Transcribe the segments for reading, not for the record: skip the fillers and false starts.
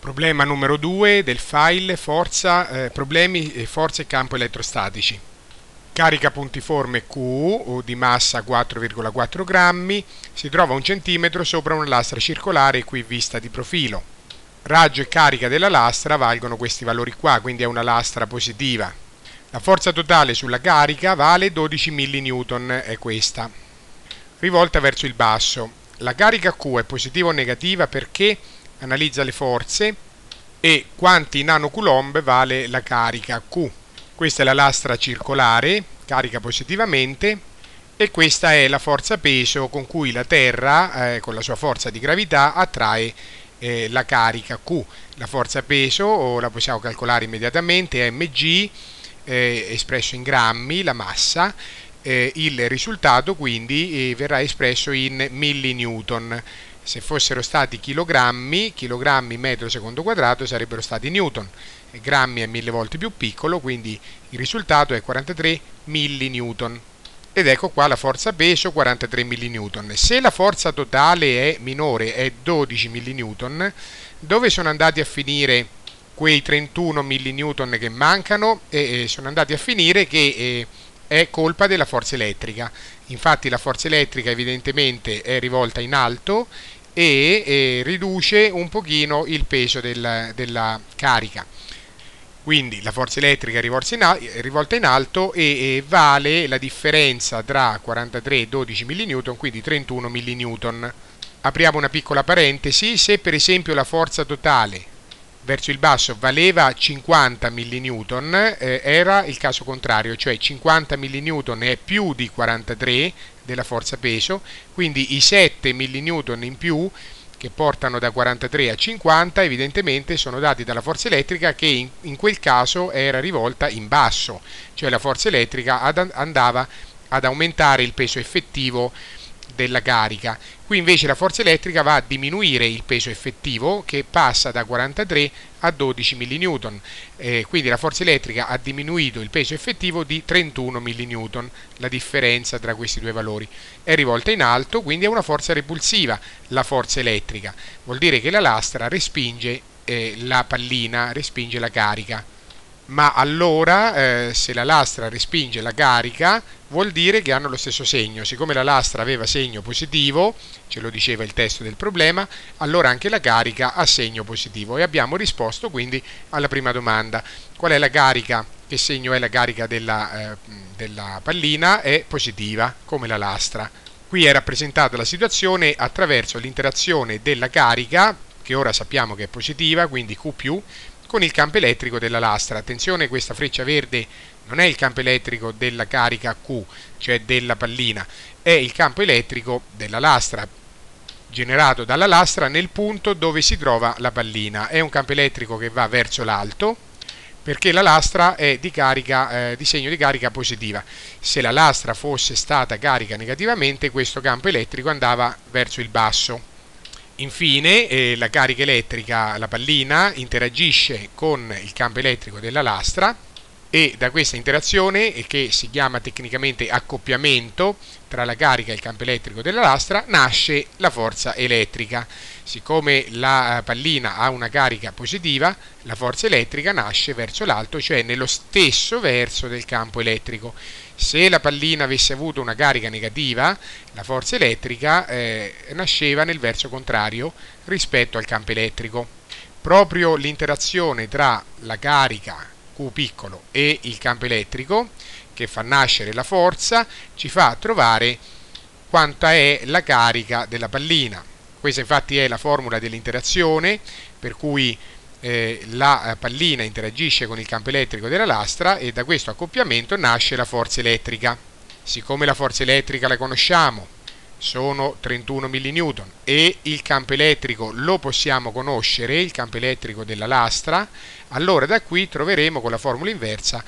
Problema numero 2 del file problemi e forze e campo elettrostatici. Carica puntiforme Q di massa 4,4 grammi si trova a 1 centimetro sopra una lastra circolare qui vista di profilo. Raggio e carica della lastra valgono questi valori qua, quindi è una lastra positiva. La forza totale sulla carica vale 12 mN, è questa. Rivolta verso il basso. La carica Q è positiva o negativa perché analizza le forze e quanti nanocoulomb vale la carica Q. Questa è la lastra circolare, carica positivamente, e questa è la forza peso con cui la Terra, con la sua forza di gravità, attrae la carica Q. La forza peso la possiamo calcolare immediatamente, è mg, espresso in grammi, la massa. Il risultato quindi verrà espresso in millinewton. Se fossero stati chilogrammi metro secondo quadrato sarebbero stati newton. Grammi è 1000 volte più piccolo, quindi il risultato è 43 millinewton. Ed ecco qua la forza peso 43 millinewton. Se la forza totale è minore, è 12 millinewton, dove sono andati a finire quei 31 millinewton che mancano? Sono andati a finire che è colpa della forza elettrica. Infatti la forza elettrica evidentemente è rivolta in alto e riduce un pochino il peso della carica. Quindi la forza elettrica è rivolta in alto e vale la differenza tra 43 e 12 mN, quindi 31 mN. Apriamo una piccola parentesi: se per esempio la forza totale verso il basso valeva 50 mN, era il caso contrario, cioè 50 mN è più di 43 della forza peso, quindi i 7 mN in più che portano da 43 a 50 evidentemente sono dati dalla forza elettrica che in quel caso era rivolta in basso, cioè la forza elettrica andava ad aumentare il peso effettivo della carica. Qui invece la forza elettrica va a diminuire il peso effettivo, che passa da 43 a 12 mN. Quindi la forza elettrica ha diminuito il peso effettivo di 31 mN. La differenza tra questi due valori è rivolta in alto, quindi è una forza repulsiva la forza elettrica. Vuol dire che la lastra respinge la pallina, respinge la carica. Ma allora se la lastra respinge la carica vuol dire che hanno lo stesso segno. Siccome la lastra aveva segno positivo, ce lo diceva il testo del problema, allora anche la carica ha segno positivo e abbiamo risposto quindi alla prima domanda. Qual è la carica? Che segno è la carica della pallina? È positiva, come la lastra. Qui è rappresentata la situazione attraverso l'interazione della carica, che ora sappiamo che è positiva, quindi Q+, con il campo elettrico della lastra. Attenzione, questa freccia verde non è il campo elettrico della carica Q, cioè della pallina, è il campo elettrico della lastra, generato dalla lastra nel punto dove si trova la pallina. È un campo elettrico che va verso l'alto, perché la lastra è di segno di carica positiva. Se la lastra fosse stata carica negativamente, questo campo elettrico andava verso il basso. Infine la carica elettrica, la pallina, interagisce con il campo elettrico della lastra e da questa interazione, che si chiama tecnicamente accoppiamento tra la carica e il campo elettrico della lastra, nasce la forza elettrica. Siccome la pallina ha una carica positiva, la forza elettrica nasce verso l'alto, cioè nello stesso verso del campo elettrico. Se la pallina avesse avuto una carica negativa, la forza elettrica nasceva nel verso contrario rispetto al campo elettrico. Proprio l'interazione tra la carica Q piccolo e il campo elettrico, che fa nascere la forza, ci fa trovare quanta è la carica della pallina. Questa infatti è la formula dell'interazione, per cui la pallina interagisce con il campo elettrico della lastra e da questo accoppiamento nasce la forza elettrica. Siccome la forza elettrica la conosciamo, sono 31 mN, e il campo elettrico lo possiamo conoscere, il campo elettrico della lastra, allora da qui troveremo con la formula inversa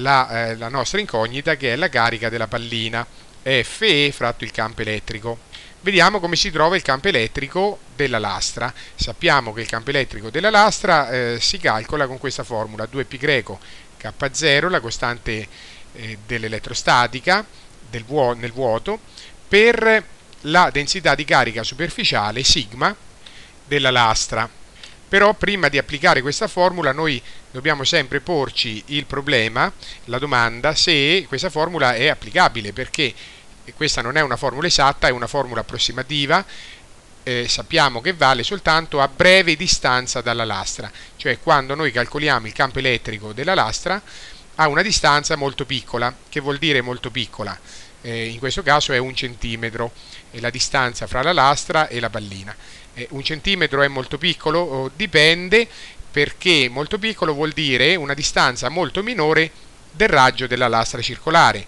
la nostra incognita, che è la carica della pallina, Fe fratto il campo elettrico. Vediamo come si trova il campo elettrico della lastra. Sappiamo che il campo elettrico della lastra si calcola con questa formula: 2π K0, la costante dell'elettrostatica nel vuoto, per la densità di carica superficiale sigma della lastra. Però prima di applicare questa formula noi dobbiamo sempre porci il problema, la domanda, se questa formula è applicabile, perché questa non è una formula esatta, è una formula approssimativa. Sappiamo che vale soltanto a breve distanza dalla lastra, cioè quando noi calcoliamo il campo elettrico della lastra a una distanza molto piccola. Che vuol dire molto piccola? In questo caso è 1 centimetro, è la distanza fra la lastra e la pallina. 1 centimetro è molto piccolo? Dipende, perché molto piccolo vuol dire una distanza molto minore del raggio della lastra circolare.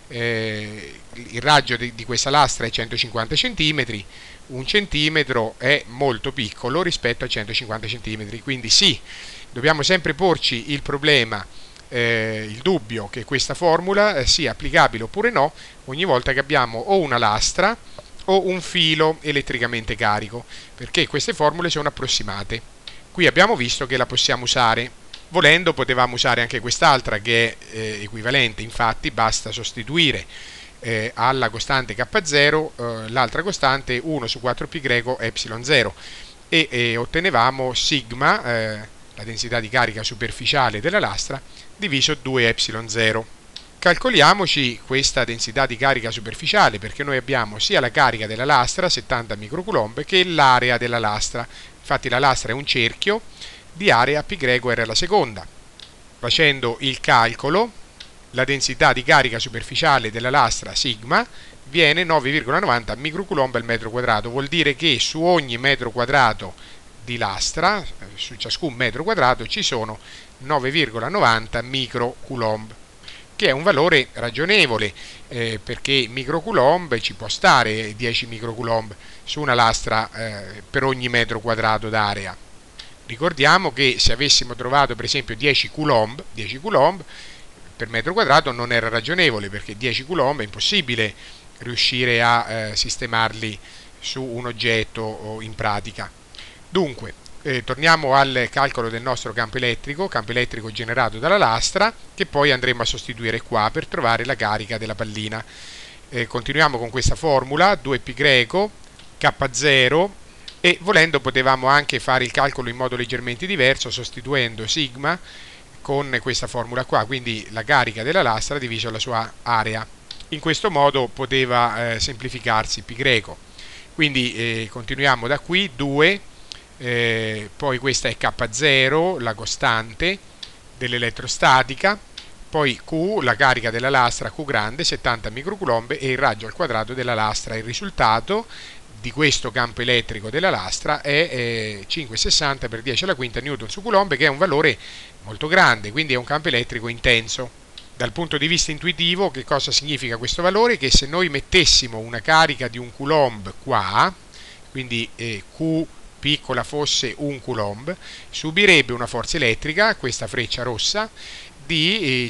Il raggio di questa lastra è 150 cm, 1 centimetro è molto piccolo rispetto a 150 cm, quindi sì, dobbiamo sempre porci il problema, il dubbio che questa formula sia applicabile oppure no ogni volta che abbiamo o una lastra o un filo elettricamente carico, perché queste formule sono approssimate. Qui abbiamo visto che la possiamo usare. Volendo potevamo usare anche quest'altra che è equivalente, infatti basta sostituire alla costante K0 l'altra costante 1 su 4π ε0 e ottenevamo sigma, la densità di carica superficiale della lastra, diviso 2ε0. Calcoliamoci questa densità di carica superficiale, perché noi abbiamo sia la carica della lastra, 70 microcoulomb, che l'area della lastra. Infatti la lastra è un cerchio di area πr alla seconda. Facendo il calcolo, la densità di carica superficiale della lastra, sigma, viene 9,90 microcoulomb al metro quadrato. Vuol dire che su ogni metro quadrato di lastra, su ciascun metro quadrato, ci sono 9,90 microcoulomb, che è un valore ragionevole, perché microcoulomb ci può stare 10 microcoulomb su una lastra per ogni metro quadrato d'area. Ricordiamo che se avessimo trovato per esempio 10 coulomb per metro quadrato non era ragionevole, perché 10 coulomb è impossibile riuscire a sistemarli su un oggetto in pratica. Dunque, torniamo al calcolo del nostro campo elettrico generato dalla lastra, che poi andremo a sostituire qua per trovare la carica della pallina. Continuiamo con questa formula, 2π K0, e volendo potevamo anche fare il calcolo in modo leggermente diverso, sostituendo sigma con questa formula qua, quindi la carica della lastra diviso la sua area. In questo modo poteva semplificarsi π. Quindi continuiamo da qui, 2, poi questa è K0, la costante dell'elettrostatica, poi Q, la carica della lastra Q grande, 70 microcoulomb, e il raggio al quadrato della lastra. Il risultato di questo campo elettrico della lastra è 5,60 per 10 alla quinta newton su coulomb, che è un valore molto grande, quindi è un campo elettrico intenso. Dal punto di vista intuitivo, che cosa significa questo valore? Che se noi mettessimo una carica di un coulomb qua, quindi Q piccola fosse 1 coulomb, subirebbe una forza elettrica, questa freccia rossa, di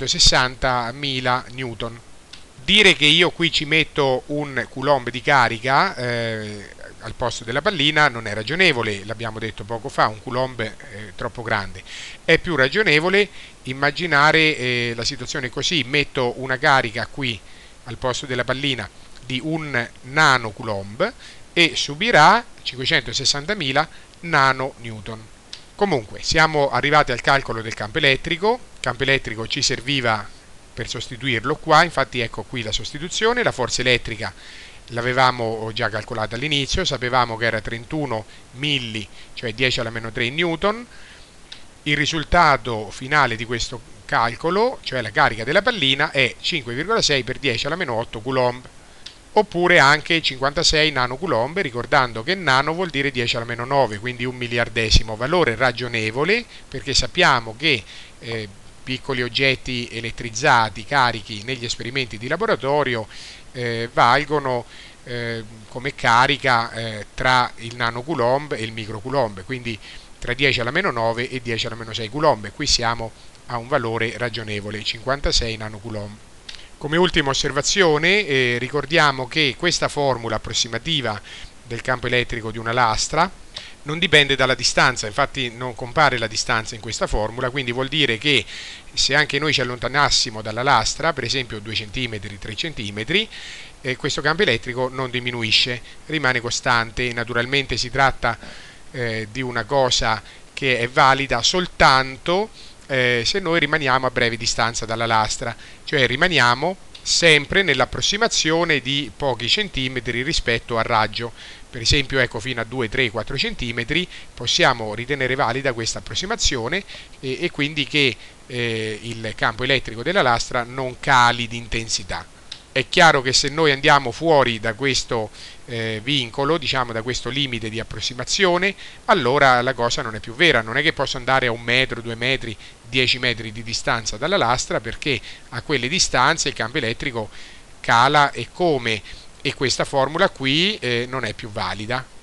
560.000 newton. Dire che io qui ci metto un coulomb di carica al posto della pallina non è ragionevole, l'abbiamo detto poco fa, un coulomb è troppo grande. È più ragionevole immaginare la situazione così: metto una carica qui al posto della pallina di 1 nanocoulomb e subirà 560.000 nanonewton. Comunque siamo arrivati al calcolo del campo elettrico. Il campo elettrico ci serviva per sostituirlo qua, infatti ecco qui la sostituzione. La forza elettrica l'avevamo già calcolata all'inizio, sapevamo che era 31 milli, cioè 10 alla meno 3 newton. Il risultato finale di questo calcolo, cioè la carica della pallina, è 5,6 per 10 alla meno 8 coulomb, oppure anche 56 nanocoulomb, ricordando che nano vuol dire 10 alla meno 9, quindi 1 miliardesimo, valore ragionevole, perché sappiamo che piccoli oggetti elettrizzati carichi negli esperimenti di laboratorio valgono come carica tra il nanocoulomb e il microcoulomb, quindi tra 10 alla meno 9 e 10 alla meno 6 coulomb. Qui siamo a un valore ragionevole, 56 nanocoulomb. Come ultima osservazione, ricordiamo che questa formula approssimativa del campo elettrico di una lastra non dipende dalla distanza, infatti non compare la distanza in questa formula, quindi vuol dire che se anche noi ci allontanassimo dalla lastra, per esempio 2 cm, 3 cm, questo campo elettrico non diminuisce, rimane costante. Naturalmente si tratta di una cosa che è valida soltanto se noi rimaniamo a breve distanza dalla lastra, cioè rimaniamo sempre nell'approssimazione di pochi centimetri rispetto al raggio. Per esempio, ecco, fino a 2, 3, 4 centimetri possiamo ritenere valida questa approssimazione e quindi che il campo elettrico della lastra non cali di intensità. È chiaro che se noi andiamo fuori da questo vincolo, diciamo da questo limite di approssimazione, allora la cosa non è più vera. Non è che posso andare a 1 metro, 2 metri, 10 metri di distanza dalla lastra, perché a quelle distanze il campo elettrico cala e come, e questa formula qui non è più valida.